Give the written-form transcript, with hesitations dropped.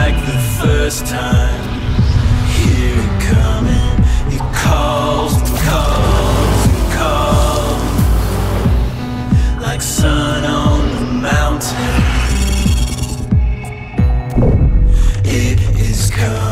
like the first time. Hear it coming, it calls and calls and calls, like sun on the mountain. It is coming.